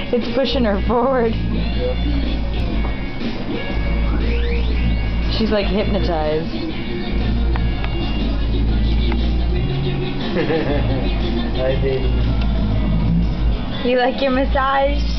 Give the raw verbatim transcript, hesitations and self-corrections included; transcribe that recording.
It's pushing her forward. She's like hypnotized. Hi, baby. You like your massage?